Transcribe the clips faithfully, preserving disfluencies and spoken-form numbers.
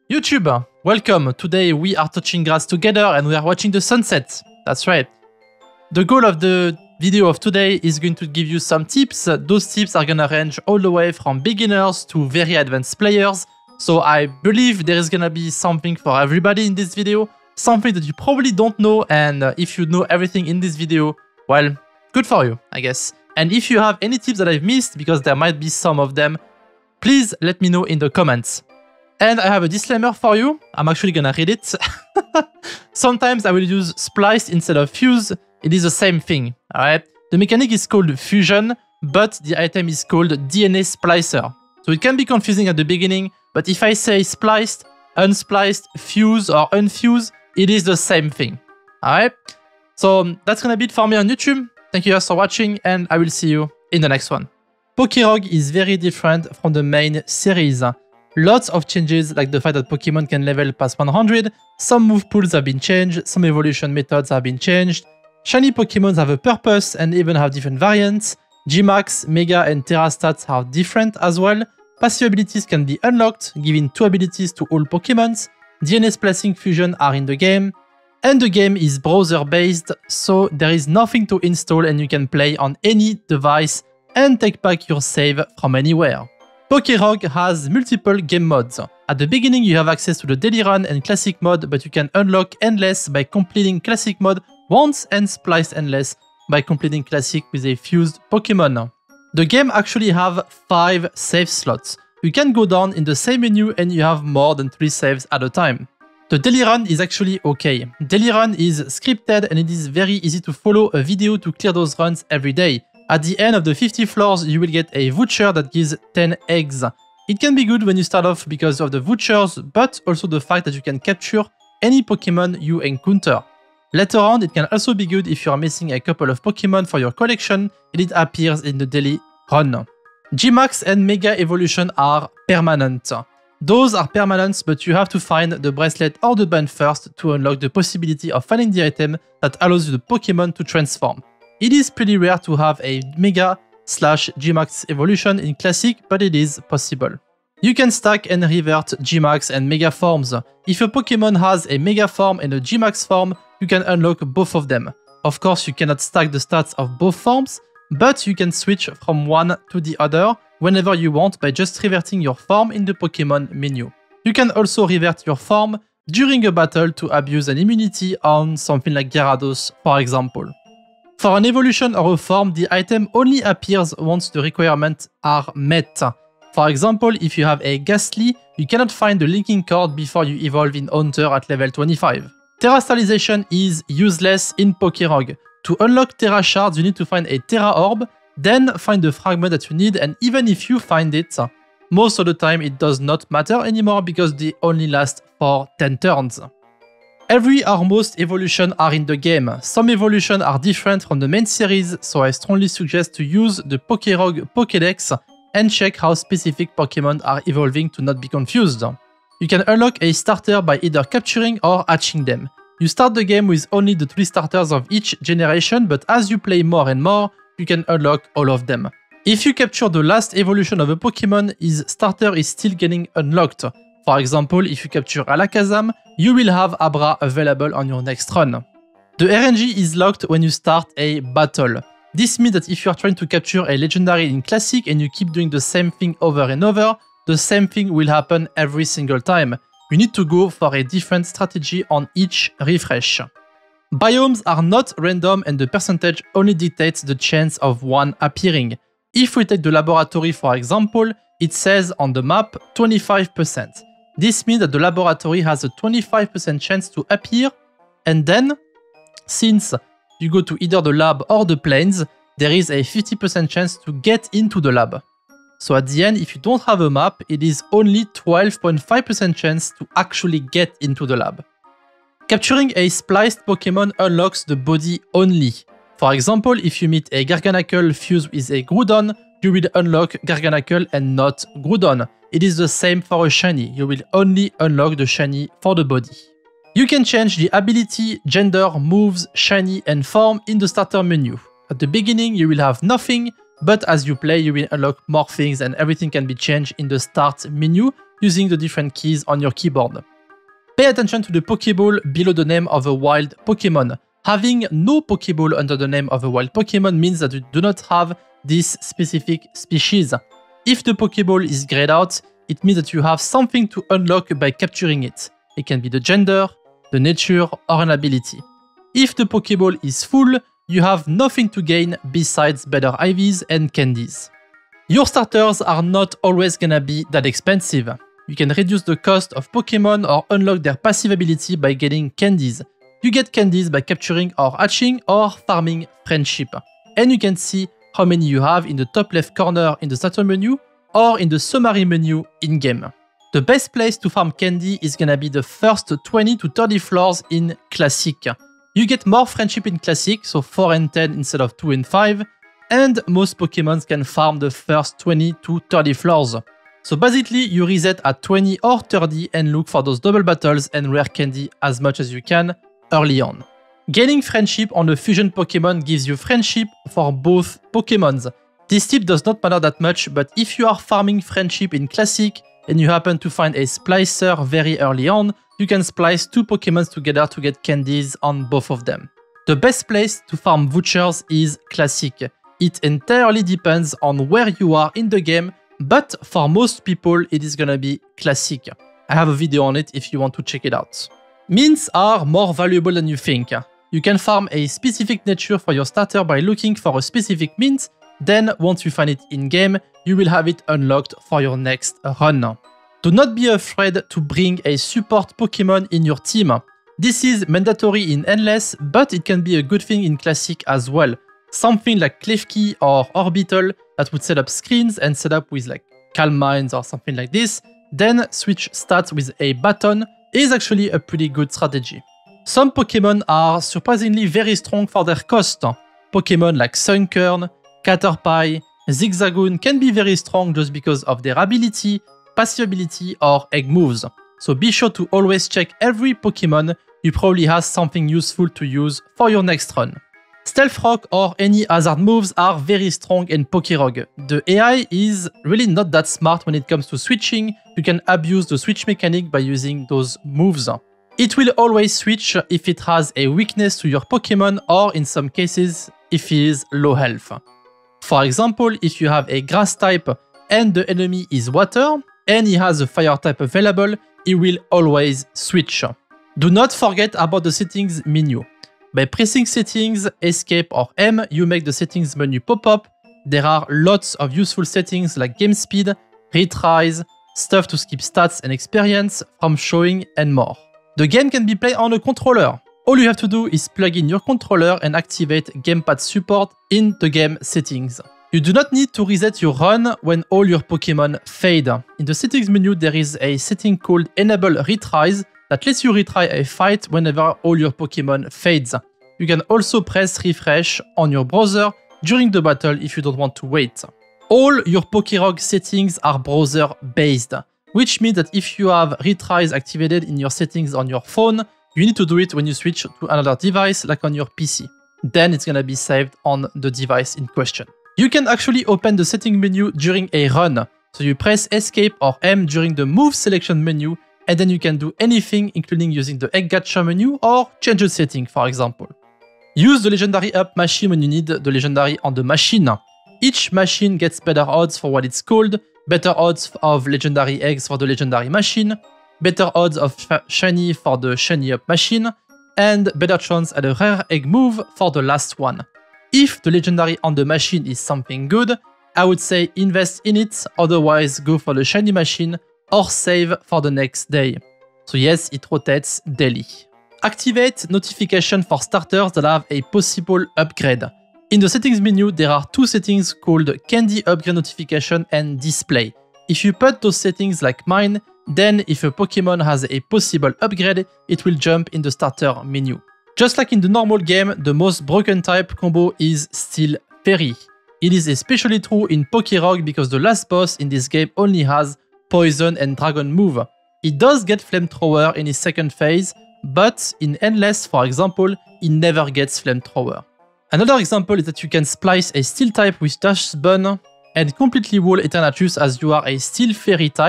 YouTube, welcome. Today we are touching grass together and we are watching the sunset. That's right. The goal of the video of today is going to give you some tips. Those tips are gonna range all the way from beginners to very advanced players. So I believe there is gonna be something for everybody in this video, something that you probably don't know, and uh, if you know everything in this video, well, good for you, I guess. And if you have any tips that I've missed, because there might be some of them, please let me know in the comments. And I have a disclaimer for you. I'm actually gonna read it. Sometimes I will use spliced instead of fuse. It is the same thing, alright? The mechanic is called fusion, but the item is called D N A splicer. So it can be confusing at the beginning, but if I say spliced, unspliced, fuse, or unfuse, it is the same thing, alright? So that's gonna be it for me on YouTube. Thank you guys for watching, and I will see you in the next one. Pokérog is very different from the main series. Lots of changes, like the fact that Pokemon can level past one hundred, some move pools have been changed, some evolution methods have been changed, shiny Pokemons have a purpose and even have different variants, G max, Mega and Terra stats are different as well, passive abilities can be unlocked, giving two abilities to all Pokemons, D N A splicing fusion are in the game, and the game is browser based, so there is nothing to install and you can play on any device and take back your save from anywhere. Pokérog has multiple game modes. At the beginning you have access to the daily run and classic mode, but you can unlock endless by completing classic mode once and spliced endless by completing classic with a fused Pokemon. The game actually have five save slots. You can go down in the same menu and you have more than three saves at a time. The daily run is actually okay. Daily run is scripted and it is very easy to follow a video to clear those runs every day. At the end of the fifty floors, you will get a voucher that gives ten eggs. It can be good when you start off because of the vouchers, but also the fact that you can capture any Pokemon you encounter. Later on, it can also be good if you are missing a couple of Pokemon for your collection and it appears in the daily run. G max and Mega Evolution are permanent. Those are permanent, but you have to find the bracelet or the band first to unlock the possibility of finding the item that allows you the Pokemon to transform. It is pretty rare to have a Mega slash G max evolution in Classic, but it is possible. You can stack and revert G max and Mega forms. If a Pokemon has a Mega form and a G max form, you can unlock both of them. Of course, you cannot stack the stats of both forms, but you can switch from one to the other whenever you want by just reverting your form in the Pokemon menu. You can also revert your form during a battle to abuse an immunity on something like Gyarados, for example. For an evolution or a form, the item only appears once the requirements are met. For example, if you have a Ghastly, you cannot find the linking cord before you evolve in Haunter at level twenty-five. Terastallization is useless in Pokérog. To unlock Terra shards, you need to find a Terra orb, then find the fragment that you need, and even if you find it, most of the time it does not matter anymore because they only last for ten turns. Every or most evolution are in the game. Some evolution are different from the main series, so I strongly suggest to use the Pokérog Pokédex and check how specific Pokemon are evolving to not be confused. You can unlock a starter by either capturing or hatching them. You start the game with only the three starters of each generation, but as you play more and more, you can unlock all of them. If you capture the last evolution of a Pokemon, his starter is still getting unlocked. For example, if you capture Alakazam, you will have Abra available on your next run. The R N G is locked when you start a battle. This means that if you are trying to capture a legendary in Classic and you keep doing the same thing over and over, the same thing will happen every single time. You need to go for a different strategy on each refresh. Biomes are not random and the percentage only dictates the chance of one appearing. If we take the laboratory for example, it says on the map twenty-five percent. This means that the laboratory has a twenty-five percent chance to appear, and then, since you go to either the lab or the plains, there is a fifty percent chance to get into the lab. So at the end, if you don't have a map, it is only twelve point five percent chance to actually get into the lab. Capturing a spliced Pokemon unlocks the body only. For example, if you meet a Garganacl fused with a Groudon, you will unlock Garganacl and not Groudon. It is the same for a shiny, you will only unlock the shiny for the body. You can change the ability, gender, moves, shiny and form in the starter menu. At the beginning you will have nothing, but as you play you will unlock more things and everything can be changed in the start menu using the different keys on your keyboard. Pay attention to the Pokéball below the name of a wild Pokémon. Having no Pokéball under the name of a wild Pokémon means that you do not have this specific species. If the Pokéball is grayed out, it means that you have something to unlock by capturing it. It can be the gender, the nature, or an ability. If the Pokéball is full, you have nothing to gain besides better I Vs and candies. Your starters are not always gonna be that expensive. You can reduce the cost of Pokémon or unlock their passive ability by getting candies. You get candies by capturing or hatching or farming friendship. And you can see how many you have in the top left corner in the starter menu or in the summary menu in-game. The best place to farm candy is gonna be the first twenty to thirty floors in Classic. You get more friendship in Classic, so four and ten instead of two and five, and most Pokémon can farm the first twenty to thirty floors. So basically, you reset at twenty or thirty and look for those double battles and rare candy as much as you can early on. Gaining friendship on a fusion Pokémon gives you friendship for both Pokémons. This tip does not matter that much, but if you are farming friendship in Classic and you happen to find a splicer very early on, you can splice two Pokémons together to get candies on both of them. The best place to farm vouchers is Classic. It entirely depends on where you are in the game, but for most people it is gonna be Classic. I have a video on it if you want to check it out. Mints are more valuable than you think. You can farm a specific nature for your starter by looking for a specific mint, then once you find it in-game, you will have it unlocked for your next run. Do not be afraid to bring a support Pokémon in your team. This is mandatory in Endless, but it can be a good thing in Classic as well. Something like Klefki or Orbital that would set up screens and set up with like Calm Minds or something like this, then switch stats with a baton is actually a pretty good strategy. Some Pokémon are surprisingly very strong for their cost. Pokémon like Sunkern, Caterpie, Zigzagoon can be very strong just because of their ability, passive ability, or egg moves. So be sure to always check every Pokémon, you probably have something useful to use for your next run. Stealth Rock or any hazard moves are very strong in Pokérogue. The A I is really not that smart when it comes to switching. You can abuse the switch mechanic by using those moves. It will always switch if it has a weakness to your Pokémon or in some cases if it is low health. For example, if you have a grass type and the enemy is water and he has a fire type available, it will always switch. Do not forget about the settings menu. By pressing settings, escape or M, you make the settings menu pop up. There are lots of useful settings like game speed, retries, stuff to skip stats and experience, from showing and more. The game can be played on a controller. All you have to do is plug in your controller and activate gamepad support in the game settings. You do not need to reset your run when all your Pokémon fade. In the settings menu there is a setting called Enable Retries that lets you retry a fight whenever all your Pokémon fades. You can also press refresh on your browser during the battle if you don't want to wait. All your Pokérogue settings are browser based, which means that if you have retries activated in your settings on your phone, you need to do it when you switch to another device like on your P C. Then it's gonna be saved on the device in question. You can actually open the setting menu during a run. So you press escape or M during the move selection menu, and then you can do anything including using the egg gacha menu or change the setting, for example. Use the legendary up machine when you need the legendary on the machine. Each machine gets better odds for what it's called, better odds of legendary eggs for the legendary machine, better odds of shiny for the shiny up machine, and better chance at a rare egg move for the last one. If the legendary on the machine is something good, I would say invest in it, otherwise go for the shiny machine or save for the next day. So yes, it rotates daily. Activate notification for starters that have a possible upgrade. In the settings menu, there are two settings called Candy Upgrade Notification and Display. If you put those settings like mine, then if a Pokémon has a possible upgrade, it will jump in the starter menu. Just like in the normal game, the most broken type combo is still Fairy. It is especially true in Pokérogue because the last boss in this game only has Poison and Dragon move. It does get Flamethrower in his second phase, but in Endless, for example, he never gets Flamethrower. Another example is that you can splice a Steel type with Dash Bun and completely wall Eternatus as you are a Steel Fairy type,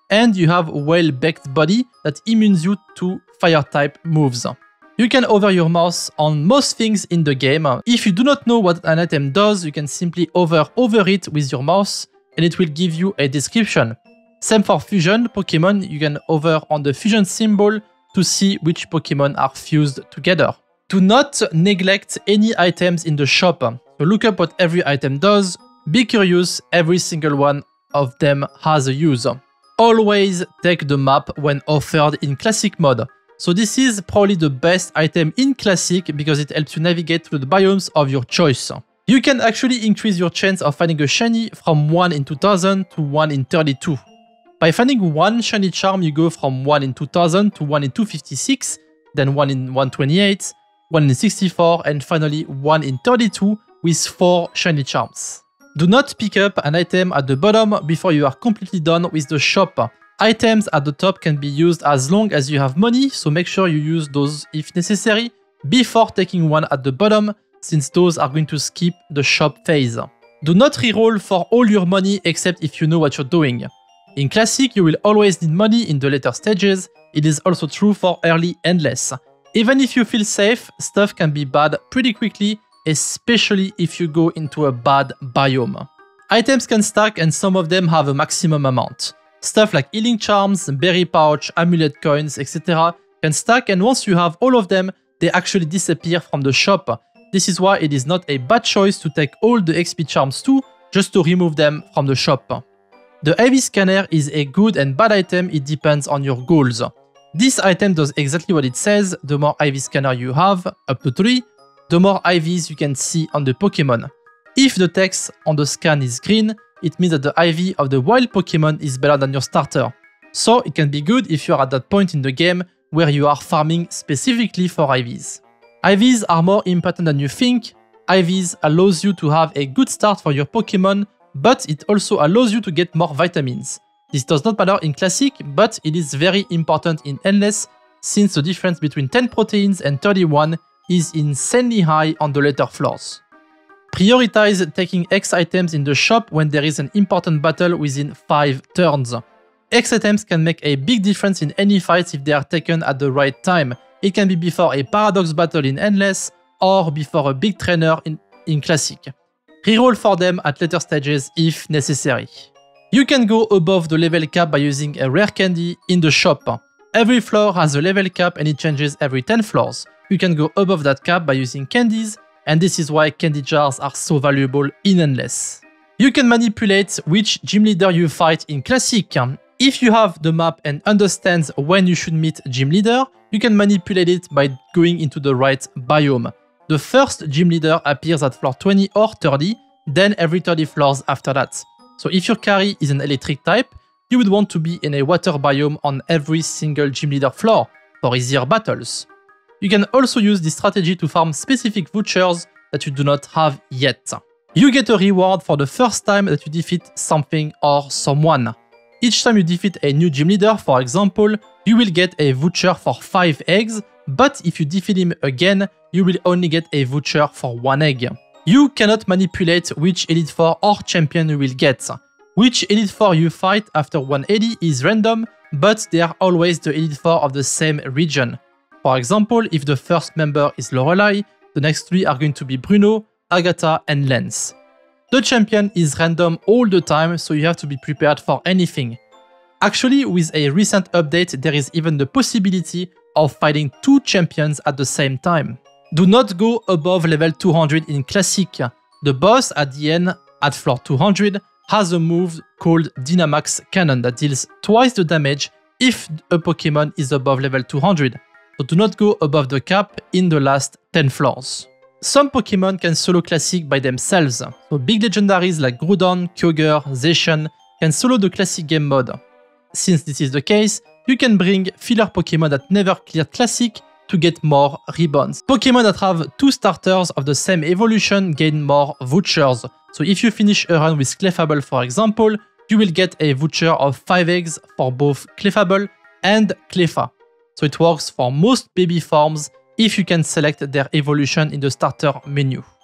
and you have well-baked body that immunes you to fire-type moves. You can hover your mouse on most things in the game. If you do not know what an item does, you can simply hover over it with your mouse and it will give you a description. Same for fusion Pokemon, you can hover on the fusion symbol to see which Pokemon are fused together. Do not neglect any items in the shop. So look up what every item does. Be curious, every single one of them has a use. Always take the map when offered in Classic mode. So this is probably the best item in Classic because it helps you navigate through the biomes of your choice. You can actually increase your chance of finding a shiny from one in two thousand to one in thirty-two. By finding one shiny charm, you go from one in two thousand to one in two fifty-six, then one in one twenty-eight, one in sixty-four, and finally one in thirty-two with four shiny charms. Do not pick up an item at the bottom before you are completely done with the shop. Items at the top can be used as long as you have money, so make sure you use those if necessary before taking one at the bottom, since those are going to skip the shop phase. Do not reroll for all your money except if you know what you're doing. In Classic, you will always need money in the later stages. It is also true for early Endless. Even if you feel safe, stuff can be bad pretty quickly, especially if you go into a bad biome. Items can stack and some of them have a maximum amount. Stuff like healing charms, berry pouch, amulet coins, et cetera can stack, and once you have all of them, they actually disappear from the shop. This is why it is not a bad choice to take all the X P charms too, just to remove them from the shop. The I V scanner is a good and bad item, it depends on your goals. This item does exactly what it says. The more I V scanner you have, up to three, the more I Vs you can see on the Pokemon. If the text on the scan is green, it means that the I V of the wild Pokemon is better than your starter. So it can be good if you are at that point in the game where you are farming specifically for I Vs. I Vs are more important than you think. I Vs allows you to have a good start for your Pokemon, but it also allows you to get more vitamins. This does not matter in Classic, but it is very important in Endless, since the difference between ten proteins and thirty-one is insanely high on the later floors. Prioritize taking X items in the shop when there is an important battle within five turns. X items can make a big difference in any fights if they are taken at the right time. It can be before a Paradox battle in Endless, or before a big trainer in, in Classic. Reroll for them at later stages if necessary. You can go above the level cap by using a rare candy in the shop. Every floor has a level cap and it changes every ten floors. You can go above that cap by using candies, and this is why candy jars are so valuable in Endless. You can manipulate which gym leader you fight in Classic. If you have the map and understands when you should meet gym leader, you can manipulate it by going into the right biome. The first gym leader appears at floor twenty or thirty, then every thirty floors after that. So if your carry is an electric type, you would want to be in a water biome on every single gym leader floor for easier battles. You can also use this strategy to farm specific vouchers that you do not have yet. You get a reward for the first time that you defeat something or someone. Each time you defeat a new gym leader, for example, you will get a voucher for five eggs, but if you defeat him again, you will only get a voucher for one egg. You cannot manipulate which Elite Four or champion you will get. Which Elite Four you fight after one eighty is random, but they are always the Elite Four of the same region. For example, if the first member is Lorelei, the next three are going to be Bruno, Agatha, and Lance. The champion is random all the time, so you have to be prepared for anything. Actually, with a recent update, there is even the possibility of fighting two champions at the same time. Do not go above level two hundred in Classic. The boss at the end, at floor two hundred, has a move called Dynamax Cannon that deals twice the damage if a Pokemon is above level two hundred. So do not go above the cap in the last ten floors. Some Pokemon can solo Classic by themselves, so big legendaries like Groudon, Kyogre, Zacian can solo the Classic game mode. Since this is the case, you can bring filler Pokemon that never cleared Classic to get more ribbons. Pokemon that have two starters of the same evolution gain more vouchers, so if you finish a run with Clefable for example, you will get a voucher of five eggs for both Clefable and Cleffa. So it works for most baby forms if you can select their evolution in the starter menu.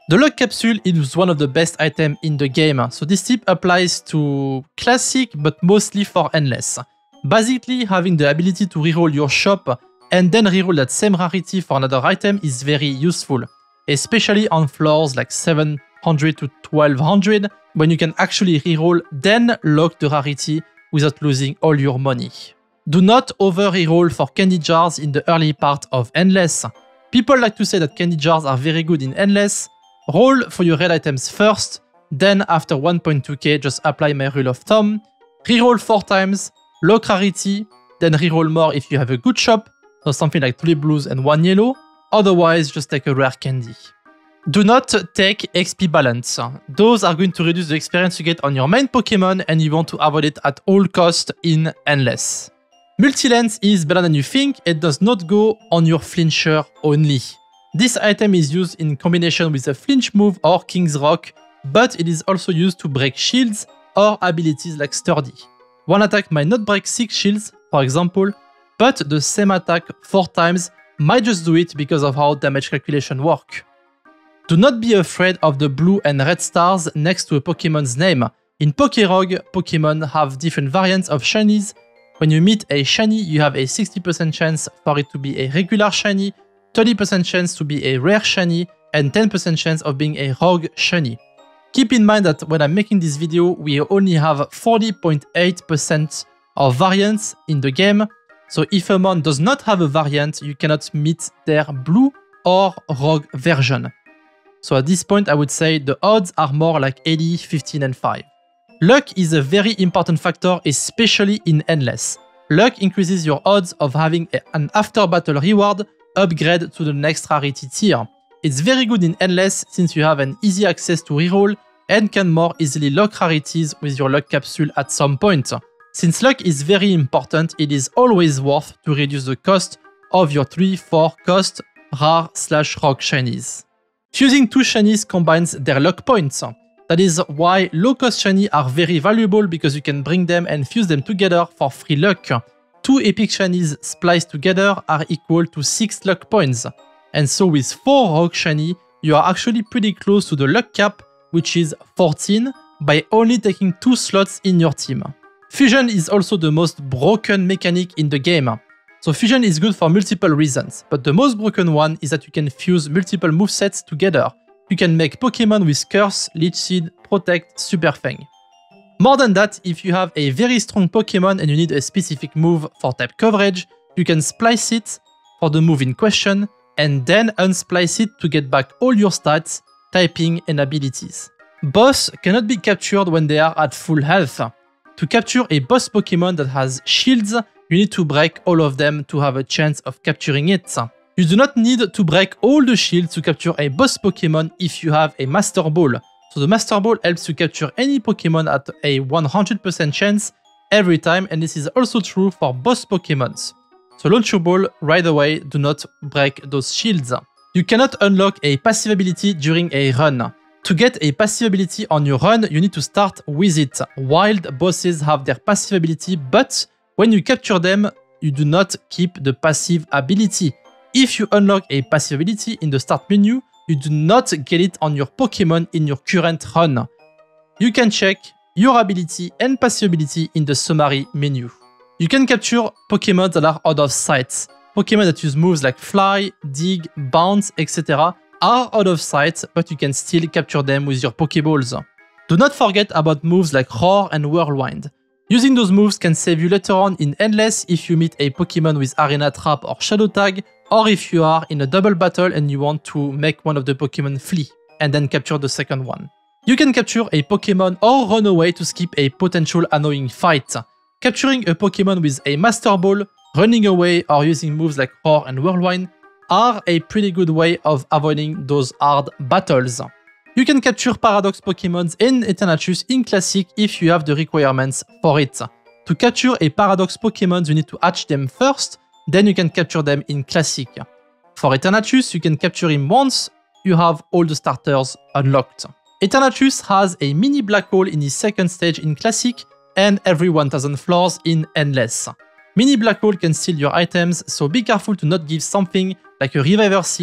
The luck capsule is one of the best items in the game, so this tip applies to classic but mostly for endless. Basically, having the ability to reroll your shop and then reroll that same rarity for another item is very useful, especially on floors like seven hundred to twelve hundred, when you can actually reroll then lock the rarity without losing all your money. Do not over reroll for candy jars in the early part of Endless. People like to say that candy jars are very good in Endless. Roll for your red items first, then after one point two K just apply my rule of thumb. Reroll four times, lock rarity, then reroll more if you have a good shop, so something like three blues and one yellow, otherwise just take a rare candy. Do not take X P balance. Those are going to reduce the experience you get on your main Pokemon and you want to avoid it at all costs in Endless. Multi-lens is better than you think, it does not go on your flincher only. This item is used in combination with a flinch move or King's Rock, but it is also used to break shields or abilities like Sturdy. One attack might not break six shields, for example, but the same attack four times might just do it because of how damage calculation work. Do not be afraid of the blue and red stars next to a Pokemon's name. In Pokerog, Pokemon have different variants of shinies. When you meet a shiny, you have a sixty percent chance for it to be a regular shiny, thirty percent chance to be a rare shiny, and ten percent chance of being a rogue shiny. Keep in mind that when I'm making this video, we only have forty point eight percent of variants in the game, so if a mon does not have a variant, you cannot meet their blue or rogue version. So at this point, I would say the odds are more like eighty, fifteen, and five. Luck is a very important factor, especially in Endless. Luck increases your odds of having a, an after-battle reward upgrade to the next rarity tier. It's very good in Endless since you have an easy access to reroll and can more easily lock rarities with your luck capsule at some point. Since luck is very important, it is always worth to reduce the cost of your three four cost rare slash rock shinies. Fusing two shinies combines their luck points. That is why low-cost shiny are very valuable because you can bring them and fuse them together for free luck. Two epic shinies spliced together are equal to six luck points. And so with four rogue shiny, you are actually pretty close to the luck cap, which is fourteen, by only taking two slots in your team. Fusion is also the most broken mechanic in the game. So fusion is good for multiple reasons, but the most broken one is that you can fuse multiple movesets together. You can make Pokemon with Curse, Leech Seed, Protect, Super Fang. More than that, if you have a very strong Pokemon and you need a specific move for type coverage, you can splice it for the move in question, and then unsplice it to get back all your stats, typing, and abilities. Boss cannot be captured when they are at full health. To capture a boss Pokemon that has shields, you need to break all of them to have a chance of capturing it. You do not need to break all the shields to capture a boss Pokemon if you have a Master Ball. So the Master Ball helps you capture any Pokemon at a one hundred percent chance every time, and this is also true for boss Pokemons. So launch your ball right away, do not break those shields. You cannot unlock a passive ability during a run. To get a passive ability on your run, you need to start with it. Wild bosses have their passive ability, but when you capture them, you do not keep the passive ability. If you unlock a passive ability in the start menu, you do not get it on your Pokemon in your current run. You can check your ability and passive ability in the summary menu. You can capture Pokemon that are out of sight. Pokemon that use moves like Fly, Dig, Bounce, et cetera are out of sight, but you can still capture them with your Pokeballs. Do not forget about moves like Roar and Whirlwind. Using those moves can save you later on in Endless if you meet a Pokemon with Arena Trap or Shadow Tag, or if you are in a double battle and you want to make one of the Pokemon flee, and then capture the second one. You can capture a Pokemon or run away to skip a potential annoying fight. Capturing a Pokemon with a Master Ball, running away, or using moves like Roar and Whirlwind are a pretty good way of avoiding those hard battles. You can capture Paradox Pokemons and Eternatus in Classic if you have the requirements for it. To capture a Paradox Pokemon, you need to hatch them first, then you can capture them in Classic. For Eternatus, you can capture him once you have all the starters unlocked. Eternatus has a mini black hole in his second stage in Classic and every one thousand floors in Endless. Mini black hole can steal your items, so be careful to not give something like a Reviver Seed,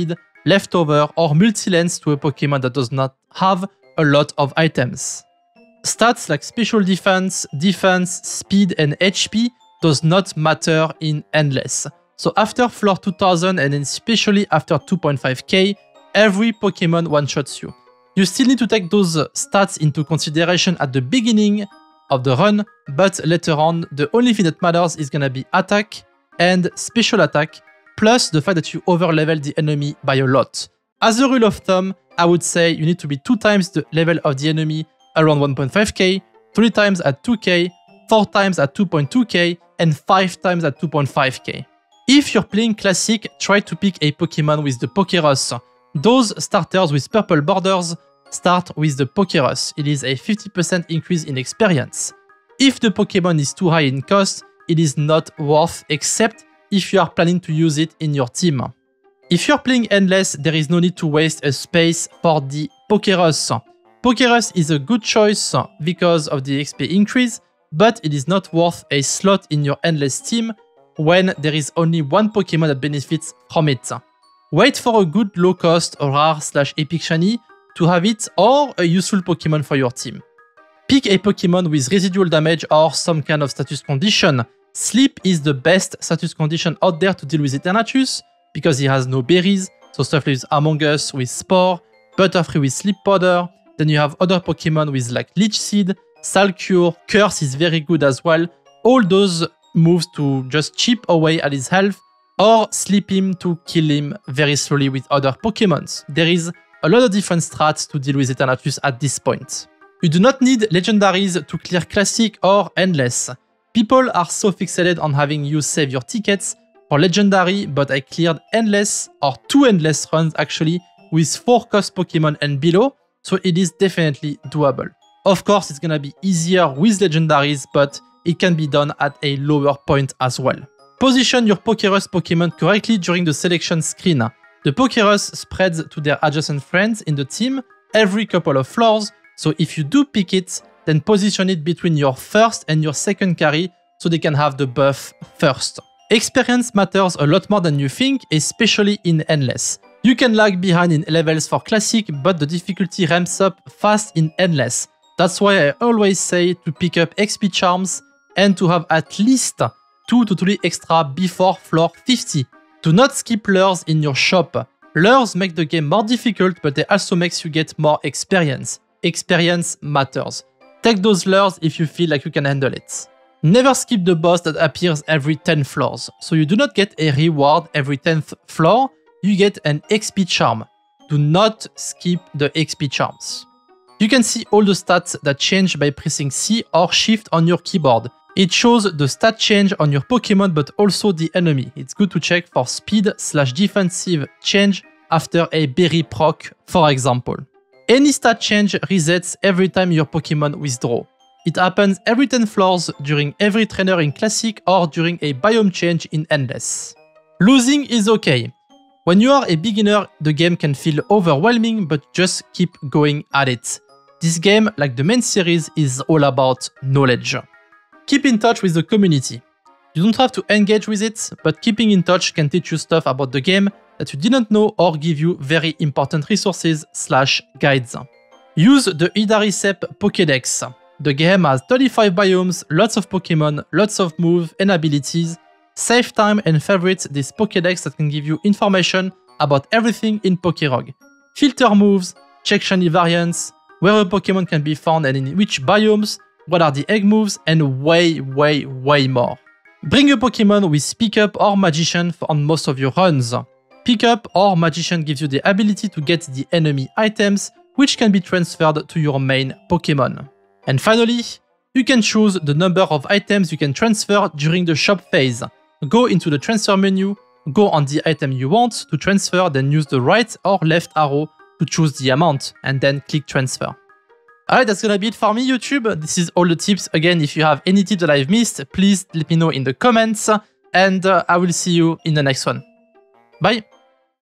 leftover, or multi-lens to a Pokemon that does not have a lot of items. Stats like special defense, defense, speed, and H P does not matter in Endless. So after floor two thousand and especially after two point five K, every Pokemon one-shots you. You still need to take those stats into consideration at the beginning of the run, but later on, the only thing that matters is gonna be attack and special attack, plus the fact that you over-level the enemy by a lot. As a rule of thumb, I would say you need to be two times the level of the enemy around one point five K, three times at two K, four times at two point two K, and five times at two point five K. If you're playing Classic, try to pick a Pokemon with the Pokéros. Those starters with purple borders start with the Pokéros. It is a fifty percent increase in experience. If the Pokemon is too high in cost, it is not worth, except if you are planning to use it in your team. If you're playing Endless, there is no need to waste a space for the Pokéros. Pokéros is a good choice because of the X P increase, but it is not worth a slot in your Endless team when there is only one Pokemon that benefits from it. Wait for a good low-cost or rare slash epic shiny to have it, or a useful Pokemon for your team. Pick a Pokemon with residual damage or some kind of status condition. Sleep is the best status condition out there to deal with Eternatus, because he has no berries, so stuff like Among Us with Spore, Butterfree with Sleep Powder, then you have other Pokemon with like Leech Seed, Salcure, Curse is very good as well. All those moves to just chip away at his health, or sleep him to kill him very slowly with other Pokemons. There is a lot of different strats to deal with Eternatus at this point. You do not need legendaries to clear Classic or Endless. People are so fixated on having you save your tickets for Legendary, but I cleared Endless, or two Endless runs actually, with four cost Pokemon and below, so it is definitely doable. Of course, it's gonna be easier with Legendaries, but it can be done at a lower point as well. Position your Pokéros Pokemon correctly during the selection screen. The Pokéros spreads to their adjacent friends in the team every couple of floors, so if you do pick it, then position it between your first and your second carry so they can have the buff first. Experience matters a lot more than you think, especially in Endless. You can lag behind in levels for Classic, but the difficulty ramps up fast in Endless. That's why I always say to pick up X P charms and to have at least two to three extra before floor fifty. Do not skip lures in your shop. Lures make the game more difficult, but they also makes you get more experience. Experience matters. Take those lures if you feel like you can handle it. Never skip the boss that appears every ten floors. So you do not get a reward every tenth floor, you get an X P charm. Do not skip the X P charms. You can see all the stats that change by pressing C or Shift on your keyboard. It shows the stat change on your Pokemon but also the enemy. It's good to check for speed slash defensive change after a berry proc, for example. Any stat change resets every time your Pokemon withdraw. It happens every ten floors during every trainer in Classic or during a biome change in Endless. Losing is okay. When you are a beginner, the game can feel overwhelming, but just keep going at it. This game, like the main series, is all about knowledge. Keep in touch with the community. You don't have to engage with it, but keeping in touch can teach you stuff about the game that you didn't know or give you very important resources slash guides. Use the Idarisep Pokédex. The game has thirty-five biomes, lots of Pokemon, lots of moves and abilities. Save time and favorite this Pokédex that can give you information about everything in Pokérog. Filter moves, check shiny variants, where a Pokemon can be found and in which biomes, what are the egg moves, and way, way, way more. Bring a Pokemon with Pickup or Magician on most of your runs. Pickup or Magician gives you the ability to get the enemy items, which can be transferred to your main Pokemon. And finally, you can choose the number of items you can transfer during the shop phase. Go into the transfer menu, go on the item you want to transfer, then use the right or left arrow to choose the amount, and then click transfer. Alright, that's gonna be it for me, YouTube. This is all the tips. Again, if you have any tips that I've missed, please let me know in the comments, and uh, I will see you in the next one. Bye!